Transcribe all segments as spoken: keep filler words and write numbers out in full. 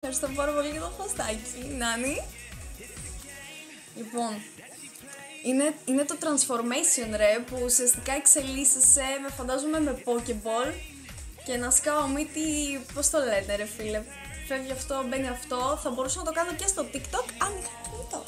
Ευχαριστώ πάρα πολύ για το χωστάκι, Νάνη. Λοιπόν, είναι, είναι το transformation ρε, που ουσιαστικά εξελίσσεσαι, με φαντάζομαι με Pokéball και να σκάω μύτη, πώς το λένε ρε φίλε. Φεύγει αυτό, μπαίνει αυτό, θα μπορούσα να το κάνω και στο TikTok αν είχα κινητό.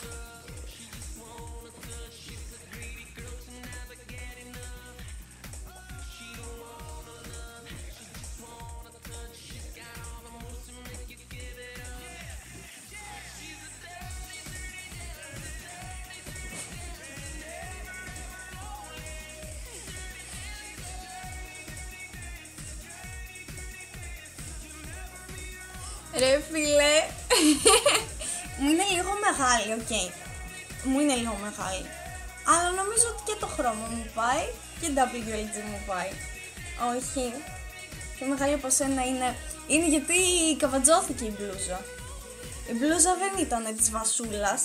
Ρε φίλε, μου είναι λίγο μεγάλη, οκ. Okay. Μου είναι λίγο μεγάλη. Αλλά νομίζω ότι και το χρώμα μου πάει και ντάμπλιου ελ τζι μου πάει. Όχι. Πιο μεγάλη από σένα είναι... Είναι γιατί καβατζώθηκε η μπλούζα. Η μπλούζα δεν ήταν της Βασούλας.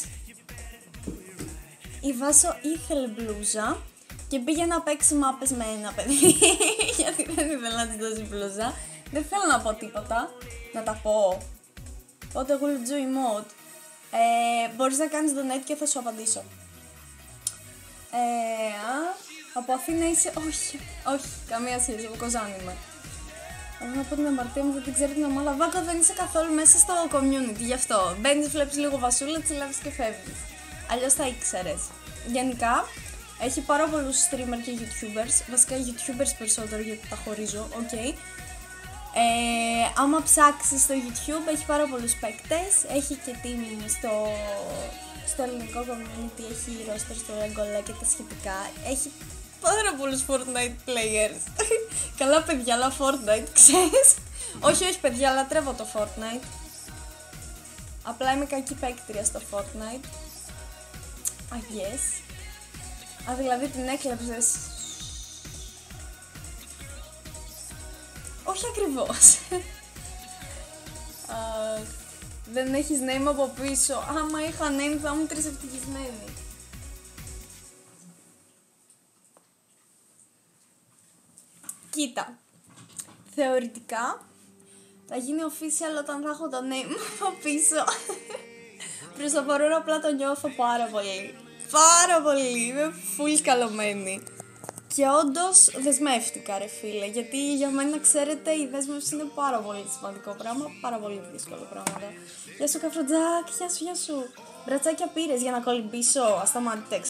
Η Βάσο ήθελε μπλούζα και πήγε να παίξει μάπες με ένα παιδί. Γιατί δεν ήθελε να της δώσει μπλούζα. Δεν θέλω να πω τίποτα. Να τα πω. Πότε εγώ λουτζού emote. Ε, μπορείς να κάνεις donate και θα σου απαντήσω. Ε, α, από Αθήνα είσαι... Όχι, όχι, καμία σχέση, από Κοζάνη είμαι. Εγώ να πω την αμαρτία μου, δεν την ξέρω την ομάδα. Βάκα, δεν είσαι καθόλου μέσα στο community, γι' αυτό. Μπαίνεις, βλέπεις λίγο Βασούλα, τσιλάβεις και φεύγεις. Αλλιώς θα ήξερες. Γενικά, έχει πάρα πολλούς streamer και youtubers. Βασικά youtubers περισσότερο γιατί τα χωρίζω, οκ. Okay. Ε, άμα ψάξεις στο YouTube έχει πάρα πολλούς παίκτες, έχει και team στο, στο ελληνικό community, έχει roster στο Legola και τα σχετικά, έχει πάρα πολλούς Fortnite players. Καλά παιδιά, αλλά Fortnite, ξέρεις. όχι, όχι παιδιά, λατρεύω το Fortnite. Απλά είμαι κακή παίκτρια στο Fortnite. I guess. Α, δηλαδή την έκλεψες. Όχι ακριβώς. uh, δεν έχεις name από πίσω. Άμα είχα name θα ήμουν τρισευτυχισμένη. Κοίτα. Θεωρητικά θα γίνει official όταν θα έχω το name από πίσω. Προς το παρόν απλά το νιώθω πάρα πολύ. Πάρα πολύ. Είμαι full καλωμένη. Και όντως δεσμεύτηκα ρε φίλε, γιατί για μένα ξέρετε η δέσμευση είναι πάρα πολύ σημαντικό πράγμα, πάρα πολύ δύσκολο πράγμα. Γεια σου Καφροτζάκ, γεια σου, γεια σου. Μπρατσάκια πήρες για να κολυμπήσω, ασταμάτητε.